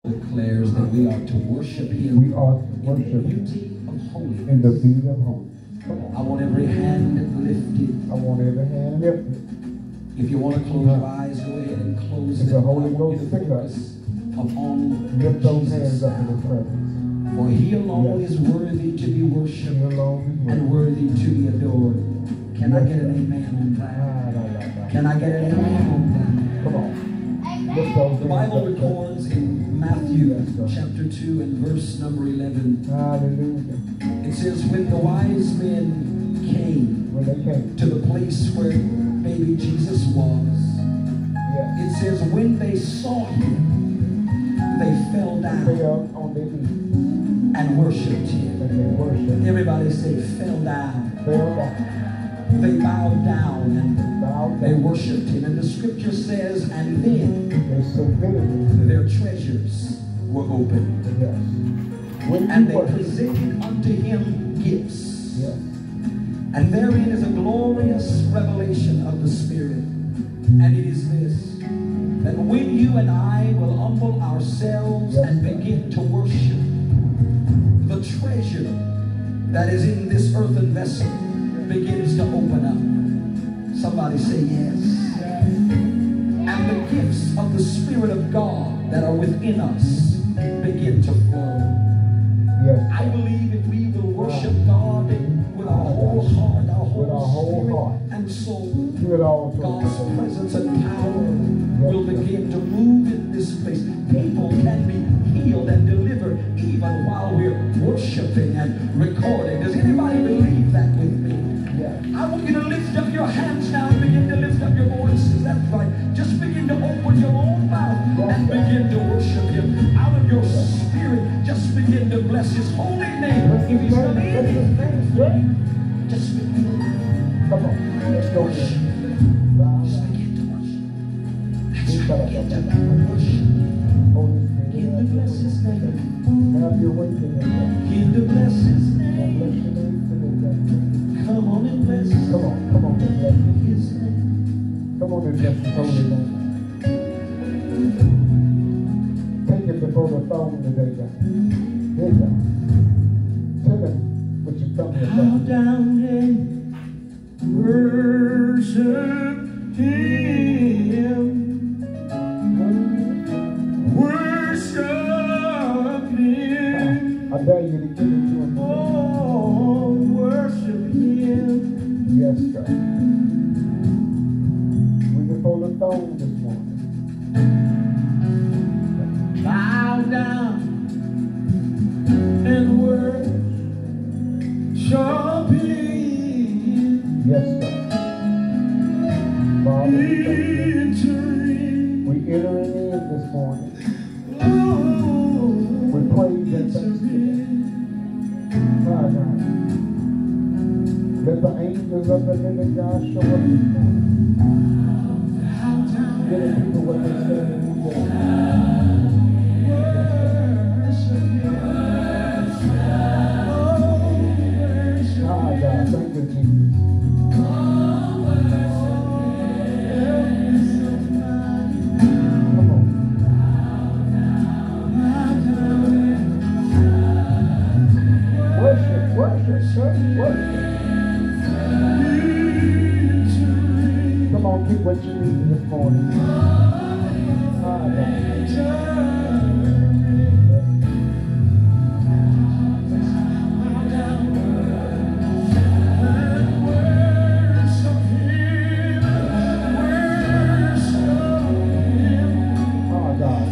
declares that we are to worship Him We are to worship in the beauty of holiness. in the beauty of holiness. I want every hand lifted. I want every hand lifted. If you want to close your eyes, go ahead and close If them. the Holy I want you Ghost to pick up, focus upon lift those Jesus. hands up in His presence. For He alone Yes. is worthy to be He worshipped alone is and worthy. worthy to be adored. Can I Yes, get an sir. amen on that? Ah, Can I get an amen on that? Come on. Lift those The hands Bible up. records in Matthew Yes, sir. chapter 2 and verse number 11. Hallelujah. It says, when the wise men came When they came. to the place where baby Jesus was, Yes. it says when they saw Him, they fell They down fell on their knees and worshipped Him. and they worshiped. Everybody say, fell down. Fell down. They bowed down and Bowed they down. worshipped Him. And the scripture says, and then They submitted. their treasures were opened. Yes. When And you they worship. presented unto Him gifts. Yes. And therein is a glorious revelation of the Spirit. And it is this, that when you and I will humble ourselves Yes, and sir. begin to worship, the treasure that is in this earthen vessel begins to open up. Somebody say yes. And the gifts of the Spirit of God that are within us begin to flow. Yes. I believe if we will worship God with our whole heart, our With our whole whole spirit heart. and soul, Do it all to God's us. presence and power will begin to move in this place. People can be healed and delivered even while we're worshiping and recording. Does anybody believe that with me? Yes. I want you to lift up your hands now and begin to lift up your voices. That's right. Just begin to open your own mouth and begin to worship Him. Out of your spirit, just begin to bless His holy name. If He's done anything, just begin Come on. Let's to go. worship. Just begin to worship. That's right. Begin to worship. Holy Begin to bless His name. Spirit. Have your way today. Begin to bless His Bless name. your name today. Come on and bless Come on. Come on. Let's bless Him. His name. Come on and bless His holy name. Take it before the throne today, God. Here, God. Tell Him what you come here Bow for. down and worship Him. Worship Him. I dare you to give it to Him. Oh, worship Him. Yes, God. We're before the throne this morning. Bow down and worship Him. Yes, God. Father, we thank you. Entering. We entering in this morning. Oh, We praise and thanksgiving. My God. Let the angels of the living God show up this morning. Give the people what they say they need to. Ah, God, thank you, Jesus. Come on. Worship, worship, church, worship. Come on, get what you need this morning. Ah, God. Ah, God.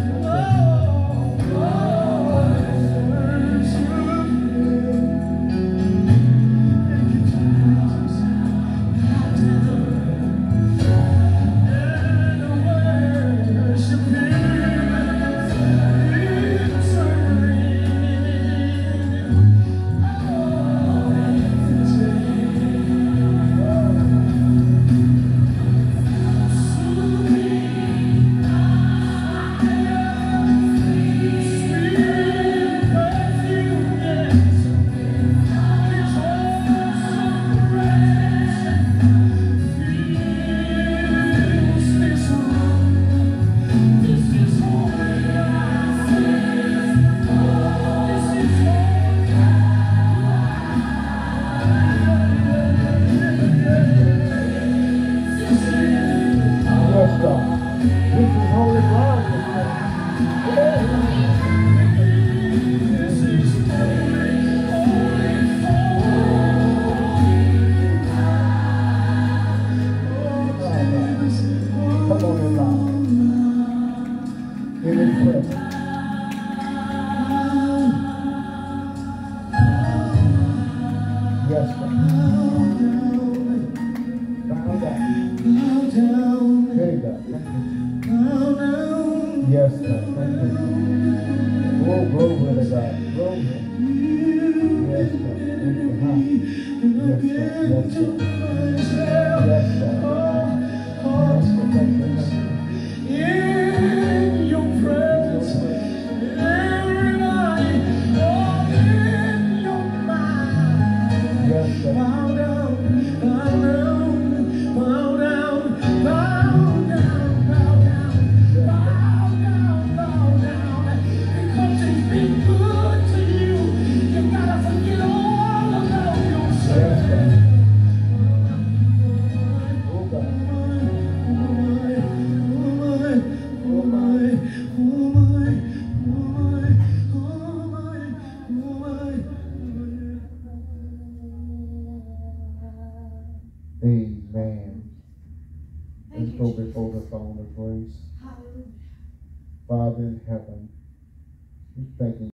Yes, God. Thank you. Oh, glory to God. Glory. Yes, God. Thank you. Huh? Yes, God. Yes, God. Yes, God. Yes, God. Thank you. In your presence, everybody, all in your mind. Yes, God. Bow down, bow down, bow down, bow down, bow down, bow down, bow down. Because he's been good to you, you gotta forget all about yourself. Yes, God. Oh, God. Amen. Let's go before the throne of grace. Father in heaven, we thank you.